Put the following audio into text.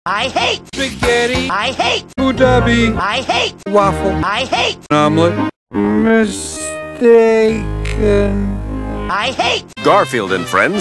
I hate spaghetti. I hate Budabi. I hate Waffle. I hate Omelet. Mistaken. I hate Garfield and friends.